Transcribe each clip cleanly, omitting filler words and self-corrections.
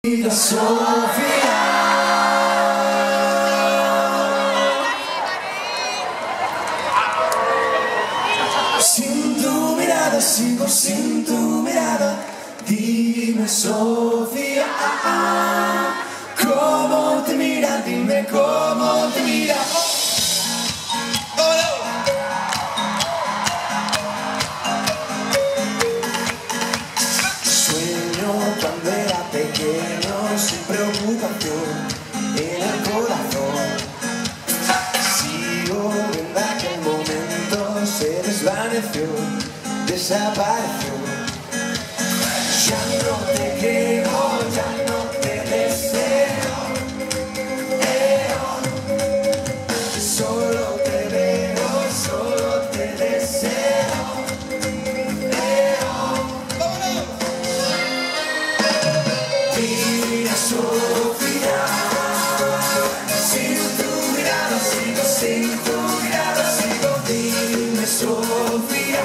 Sofía. Sin tu mirada, sigo sin tu mirada. Dime, Sofía, ¿cómo te mira? Dime cómo te mira. Sueño cuando era pequeño, sin preocupación en el corazón. Sigo en aquel momento, se desvaneció, desapareció. Ya no te quiero, ya no te deseo, solo te veo, solo te deseo. Mira, Sofía, sin tu mirada sigo, sin tu mirada sigo. Dime, Sofía,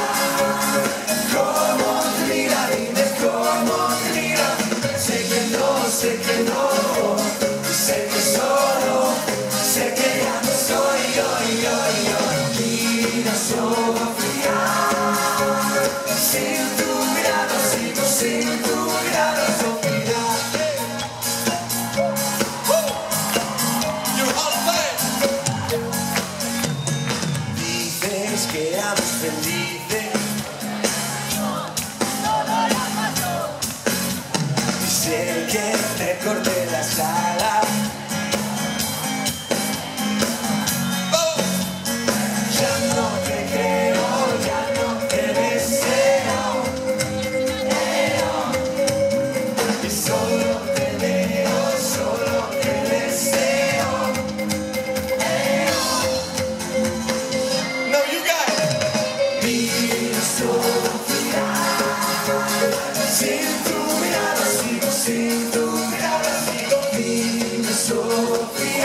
¿cómo te mira? Dime cómo te mira. Sé que no, sé que no, sé que solo, sé que ya no soy yo. Mira, Sofía, sin tu mirada sigo, sin tu mirada, Sofía. Dices que éramos felices, y sé que te corté las alas. Ya no te creo, ya no te deseo, y solo te veo, solo te deseo. No, you got it. Mira, Sofía, sin tu mirada sigo, sin tu mirada sigo. Dime, Sofía,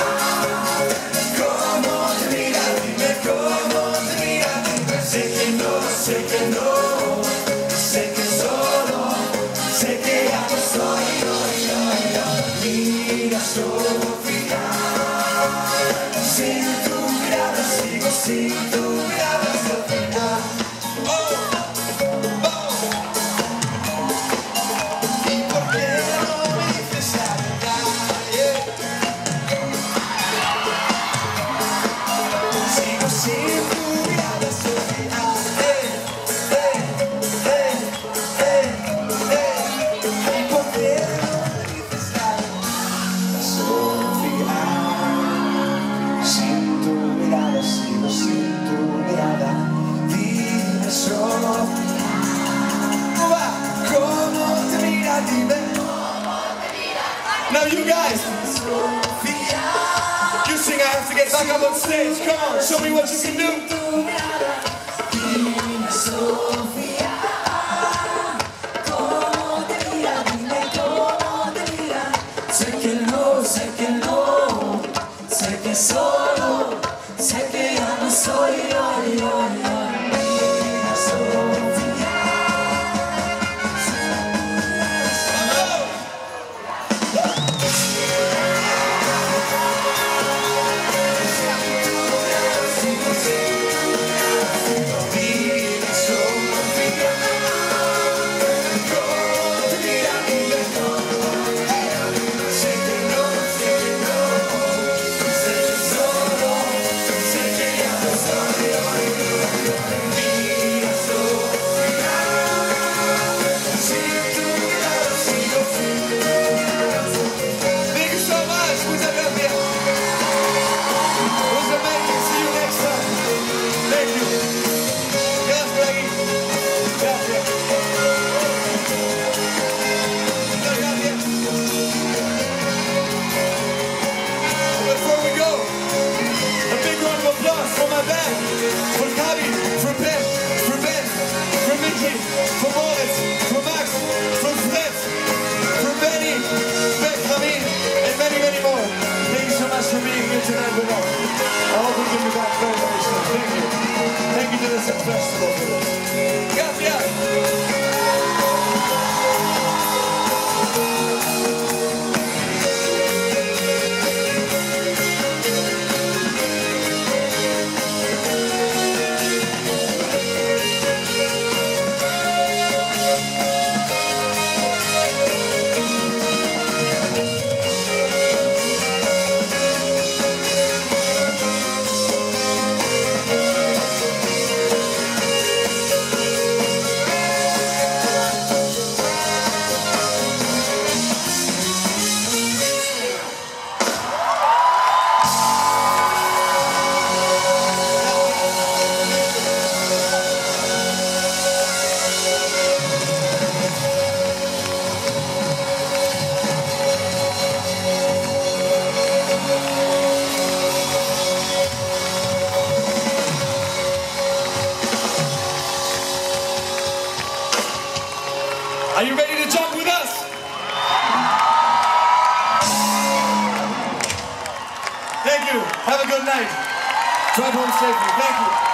¿cómo te mira? Dime cómo te mira. Sé que no, sé que no, sé que solo, sé que ya no soy yo. Mira, Sofía, sin tu mirada sigo, sin tu mirada, Sofía. ¿Y por qué no me dices nada? Sigo sin tu mirada, Sofía. ¿Y por qué no me dices nada? Sofía, sin tu mirada sigo, sin tu mirada. Dime, Sofía, ¿cómo te mira? Dime. Now you guys, you sing, I have to get back up on stage. Come on, show me what you can do. Dime, Sofía, ¿cómo te mira? Dime cómo te mira. Sé que no, sé que no, sé que solo, sé que ya no soy yo. Mira, Sofía. Dime, Sofía, ¿cómo te mira? Dime cómo te mira. Sé que no, sé que no, sé que solo, sé que ya no soy yo. Mira, Sofía, sin tu mirada sigo, sin tu mirada. Thank you so much. Muchas gracias. It was amazing. See you next time. Thank you. Gracias por aquí. Gracias. Muchas gracias. Before we go, a big round of applause for my band, for Javi, for Pep, for Ben, for Mickey, for Moritz, for Max, for Fred, for Benny, Benjamin, and many, many more. Thank you so much for being here tonight with us. I hope we give you back very, very soon. Thank you. Thank you to the Sun Festival for this. Gracias. good night. Drive home safely. Thank you.